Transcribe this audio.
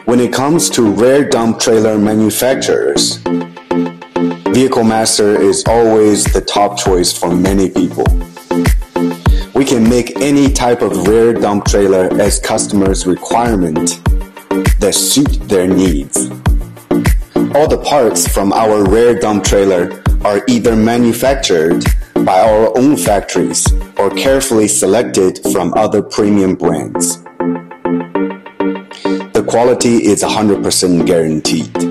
When it comes to rear dump trailer manufacturers, Vehicle Master is always the top choice for many people. We can make any type of rear dump trailer as customers' requirement that suit their needs. All the parts from our rear dump trailer are either manufactured by our own factories or carefully selected from other premium brands. The quality is 100% guaranteed.